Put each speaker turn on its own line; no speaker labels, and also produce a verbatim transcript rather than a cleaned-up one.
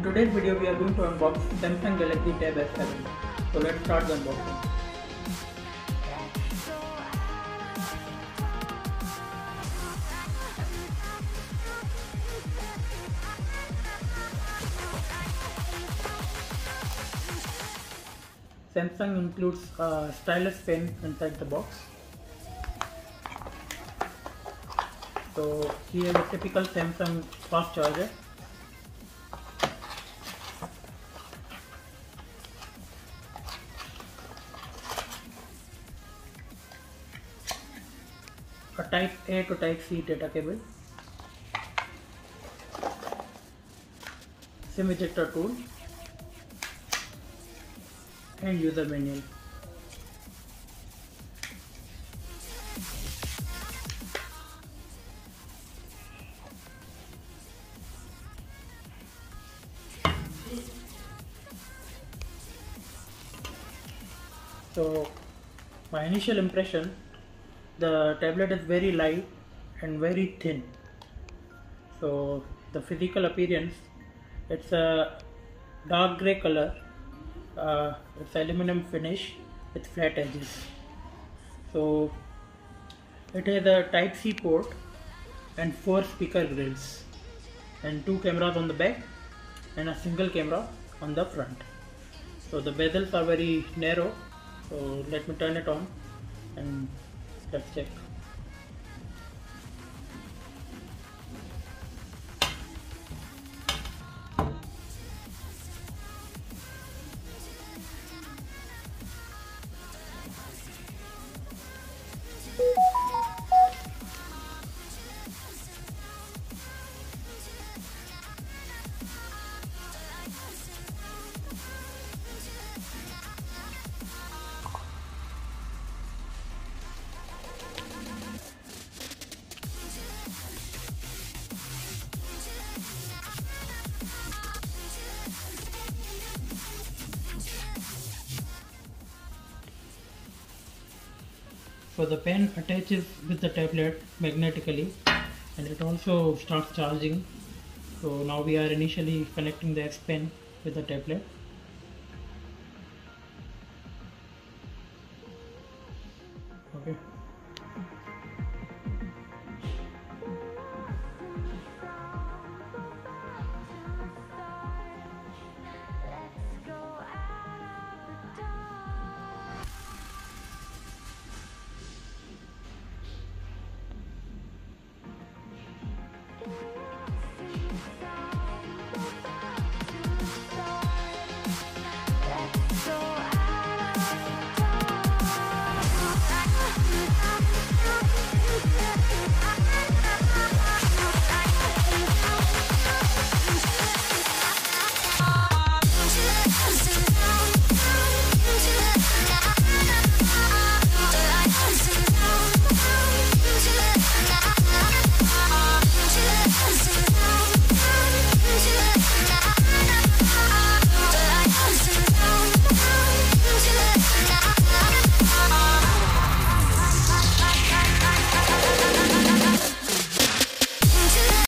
today's video we are going to unbox Samsung Galaxy Tab S seven. So let's start the unboxing. Samsung includes a stylus pen inside the box. So here is a typical Samsung fast charger. A type A to type C data cable, SIM ejector tool, and user manual. So my initial impression, the tablet is very light and very thin. So the physical appearance, it's a dark gray color, uh, it's aluminum finish with flat edges. So it has a type C port and four speaker grills and two cameras on the back and a single camera on the front. So the bezels are very narrow. So let me turn it on and let's check. So the pen attaches with the tablet magnetically and it also starts charging. So now we are initially connecting the X Pen with the tablet. Okay.